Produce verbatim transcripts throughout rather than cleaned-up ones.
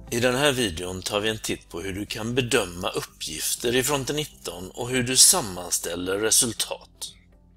I den här videon tar vi en titt på hur du kan bedöma uppgifter i Fronten nitton och hur du sammanställer resultat.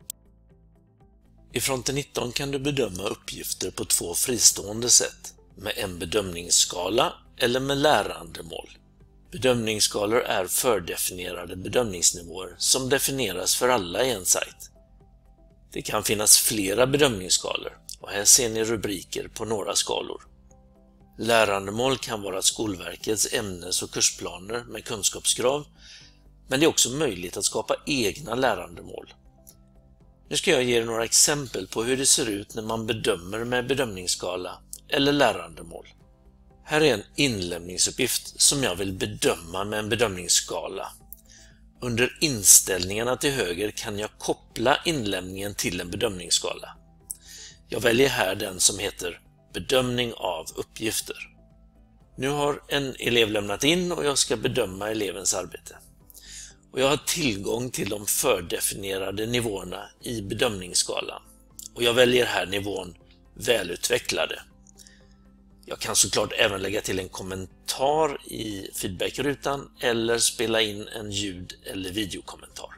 I Fronten nitton kan du bedöma uppgifter på två fristående sätt, med en bedömningsskala eller med lärandemål. Bedömningsskalor är fördefinierade bedömningsnivåer som definieras för alla i en sajt. Det kan finnas flera bedömningsskalor och här ser ni rubriker på några skalor. Lärandemål kan vara Skolverkets ämnes- och kursplaner med kunskapskrav, men det är också möjligt att skapa egna lärandemål. Nu ska jag ge er några exempel på hur det ser ut när man bedömer med bedömningsskala eller lärandemål. Här är en inlämningsuppgift som jag vill bedöma med en bedömningsskala. Under inställningarna till höger kan jag koppla inlämningen till en bedömningsskala. Jag väljer här den som heter bedömning av uppgifter. Nu har en elev lämnat in och jag ska bedöma elevens arbete. Och jag har tillgång till de fördefinierade nivåerna i bedömningsskalan. Och jag väljer här nivån välutvecklade. Jag kan såklart även lägga till en kommentar i feedbackrutan eller spela in en ljud- eller videokommentar.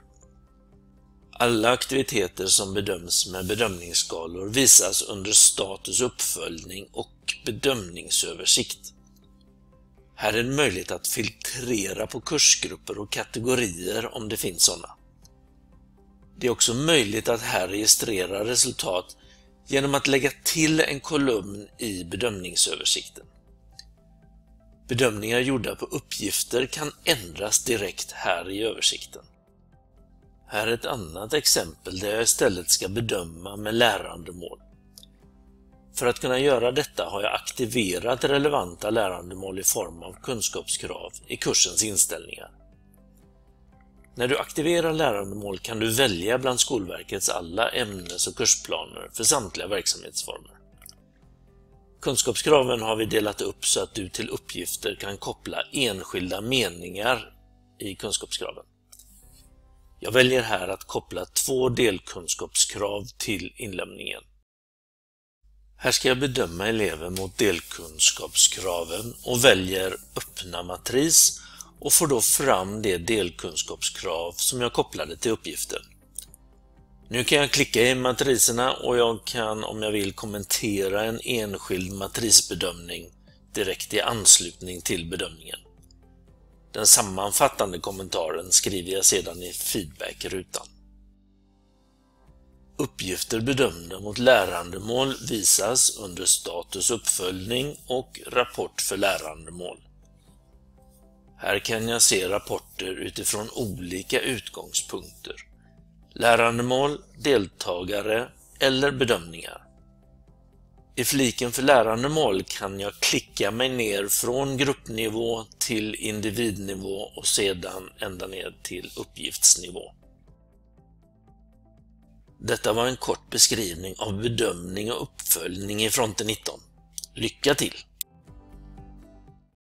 Alla aktiviteter som bedöms med bedömningsskalor visas under status uppföljning och bedömningsöversikt. Här är det möjligt att filtrera på kursgrupper och kategorier om det finns sådana. Det är också möjligt att här registrera resultat genom att lägga till en kolumn i bedömningsöversikten. Bedömningar gjorda på uppgifter kan ändras direkt här i översikten. Här är ett annat exempel där jag istället ska bedöma med lärandemål. För att kunna göra detta har jag aktiverat relevanta lärandemål i form av kunskapskrav i kursens inställningar. När du aktiverar lärandemål kan du välja bland Skolverkets alla ämnes- och kursplaner för samtliga verksamhetsformer. Kunskapskraven har vi delat upp så att du till uppgifter kan koppla enskilda meningar i kunskapskraven. Jag väljer här att koppla två delkunskapskrav till inlämningen. Här ska jag bedöma eleven mot delkunskapskraven och väljer öppna matris och får då fram det delkunskapskrav som jag kopplade till uppgiften. Nu kan jag klicka i matriserna och jag kan, om jag vill, kommentera en enskild matrisbedömning direkt i anslutning till bedömningen. Den sammanfattande kommentaren skriver jag sedan i feedbackrutan. Uppgifter bedömda mot lärandemål visas under status uppföljning och rapport för lärandemål. Här kan jag se rapporter utifrån olika utgångspunkter. Lärandemål, deltagare eller bedömningar. I fliken för lärandemål kan jag klicka mig ner från gruppnivå till individnivå och sedan ända ner till uppgiftsnivå. Detta var en kort beskrivning av bedömning och uppföljning i Fronten nitton. Lycka till!